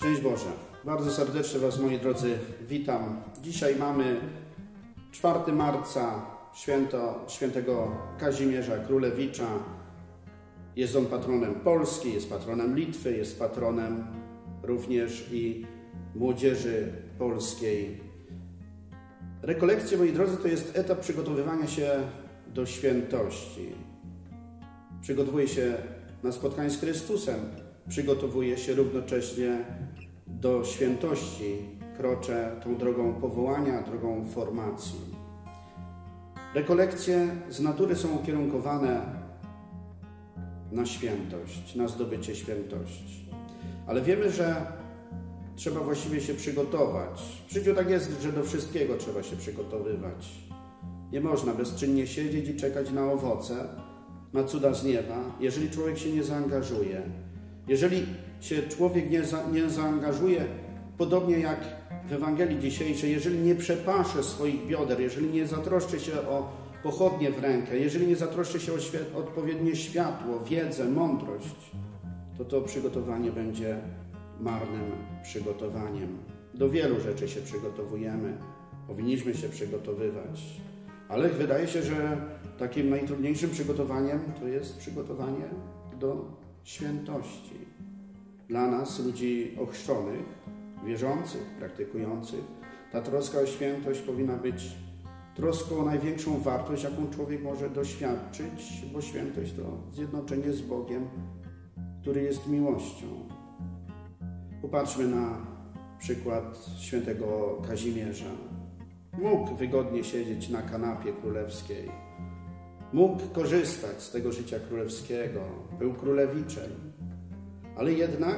Szczęść Boże. Bardzo serdecznie Was, moi drodzy, witam. Dzisiaj mamy 4 marca, święto świętego Kazimierza Królewicza. Jest on patronem Polski, jest patronem Litwy, jest patronem również i młodzieży polskiej. Rekolekcje, moi drodzy, to jest etap przygotowywania się do świętości. Przygotowuje się na spotkanie z Chrystusem, przygotowuje się równocześnie do świętości, kroczę tą drogą powołania, drogą formacji. Rekolekcje z natury są ukierunkowane na świętość, na zdobycie świętości. Ale wiemy, że trzeba właściwie się przygotować. W życiu tak jest, że do wszystkiego trzeba się przygotowywać. Nie można bezczynnie siedzieć i czekać na owoce, na cuda z nieba, jeżeli człowiek się nie zaangażuje. Jeżeli się człowiek nie zaangażuje, podobnie jak w Ewangelii dzisiejszej, jeżeli nie przepasze swoich bioder, jeżeli nie zatroszczy się o pochodnie w rękę, jeżeli nie zatroszczy się o odpowiednie światło, wiedzę, mądrość, to przygotowanie będzie marnym przygotowaniem. Do wielu rzeczy się przygotowujemy, powinniśmy się przygotowywać, ale wydaje się, że takim najtrudniejszym przygotowaniem to jest przygotowanie do świętości. Dla nas, ludzi ochrzczonych, wierzących, praktykujących, ta troska o świętość powinna być troską o największą wartość, jaką człowiek może doświadczyć, bo świętość to zjednoczenie z Bogiem, który jest miłością. Popatrzmy na przykład świętego Kazimierza. Mógł wygodnie siedzieć na kanapie królewskiej. Mógł korzystać z tego życia królewskiego. Był królewiczem. Ale jednak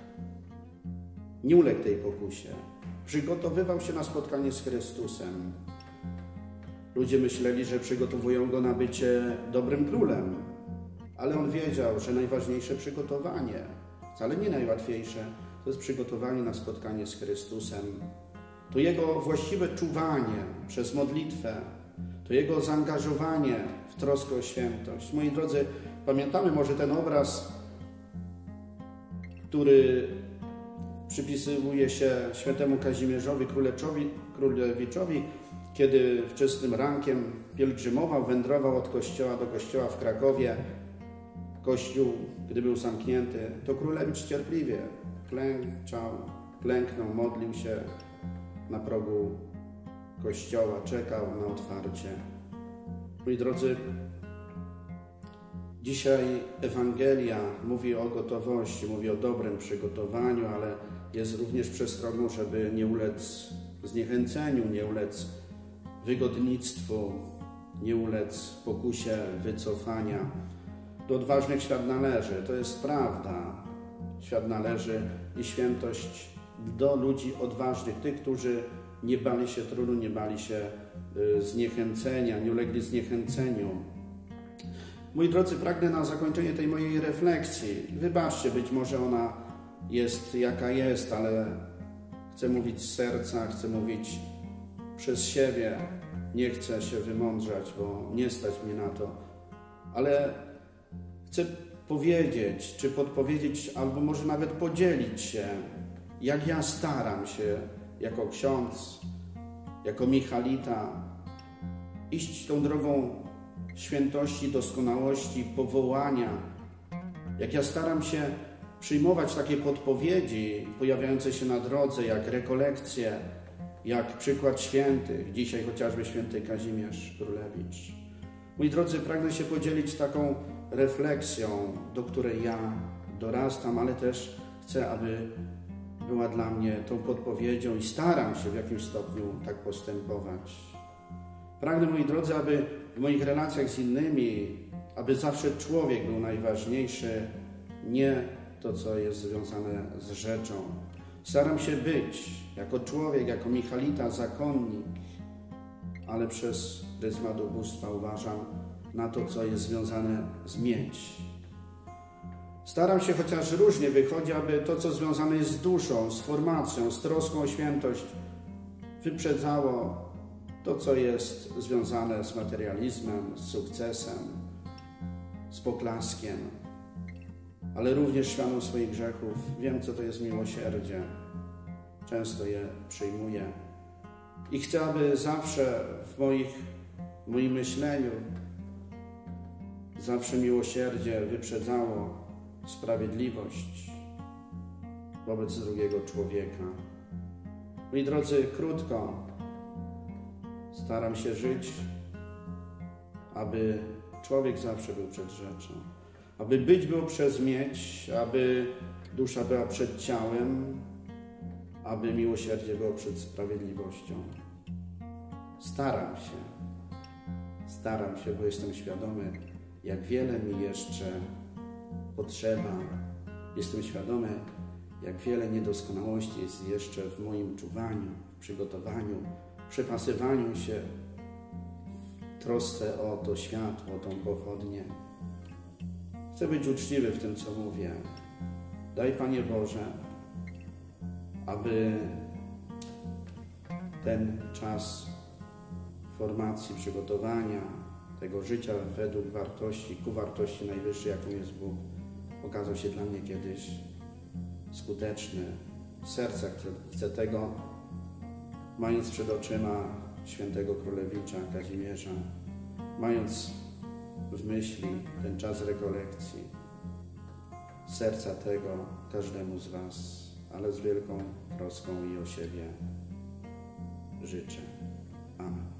nie uległ tej pokusie. Przygotowywał się na spotkanie z Chrystusem. Ludzie myśleli, że przygotowują go na bycie dobrym królem. Ale on wiedział, że najważniejsze przygotowanie, wcale nie najłatwiejsze, to jest przygotowanie na spotkanie z Chrystusem. To jego właściwe czuwanie przez modlitwę, to jego zaangażowanie w troskę o świętość. Moi drodzy, pamiętamy może ten obraz, który przypisuje się świętemu Kazimierzowi Królewiczowi, kiedy wczesnym rankiem pielgrzymował, wędrował od kościoła do kościoła w Krakowie. Kościół, gdy był zamknięty, to Królewicz cierpliwie klęknął, modlił się na progu kościoła, czekał na otwarcie. Moi drodzy, dzisiaj Ewangelia mówi o gotowości, mówi o dobrym przygotowaniu, ale jest również przestrogą, żeby nie ulec zniechęceniu, nie ulec wygodnictwu, nie ulec pokusie wycofania. Do odważnych świat należy, to jest prawda. Świat należy i świętość do ludzi odważnych, tych, którzy nie bali się trudu, nie bali się zniechęcenia, nie ulegli zniechęceniu. Moi drodzy, pragnę na zakończenie tej mojej refleksji. Wybaczcie, być może ona jest jaka jest, ale chcę mówić z serca, chcę mówić przez siebie. Nie chcę się wymądrzać, bo nie stać mnie na to. Ale chcę powiedzieć, czy podpowiedzieć, albo może nawet podzielić się, jak ja staram się jako ksiądz, jako michalita iść tą drogą świętości, doskonałości, powołania. Jak ja staram się przyjmować takie podpowiedzi pojawiające się na drodze, jak rekolekcje, jak przykład świętych, dzisiaj chociażby święty Kazimierz Królewicz. Moi drodzy, pragnę się podzielić taką refleksją, do której ja dorastam, ale też chcę, aby była dla mnie tą podpowiedzią i staram się w jakimś stopniu tak postępować. Pragnę, moi drodzy, aby w moich relacjach z innymi, aby zawsze człowiek był najważniejszy, nie to, co jest związane z rzeczą. Staram się być jako człowiek, jako michalita, zakonnik, ale przez pryzmat ubóstwa uważam na to, co jest związane z mieć. Staram się, chociaż różnie wychodzi, aby to, co związane jest z duszą, z formacją, z troską o świętość, wyprzedzało to, co jest związane z materializmem, z sukcesem, z poklaskiem. ale również świadom swoich grzechów. Wiem, co to jest miłosierdzie. Często je przyjmuję. I chcę, aby zawsze w moim myśleniu zawsze miłosierdzie wyprzedzało sprawiedliwość wobec drugiego człowieka. Moi drodzy, krótko staram się żyć, aby człowiek zawsze był przed rzeczą, aby być było przez mieć, aby dusza była przed ciałem, aby miłosierdzie było przed sprawiedliwością. Staram się, bo jestem świadomy, jak wiele mi jeszcze potrzeba. Jestem świadomy, jak wiele niedoskonałości jest jeszcze w moim czuwaniu, w przygotowaniu, w przepasywaniu się, w trosce o to światło, o tą pochodnię. Chcę być uczciwy w tym, co mówię. Daj, Panie Boże, aby ten czas formacji, przygotowania tego życia według wartości, ku wartości najwyższej, jaką jest Bóg, okazał się dla mnie kiedyś skuteczny. Z serca chcę tego, mając przed oczyma świętego Królewicza, Kazimierza, mając w myśli ten czas rekolekcji, z serca tego każdemu z Was, ale z wielką troską i o siebie życzę. Amen.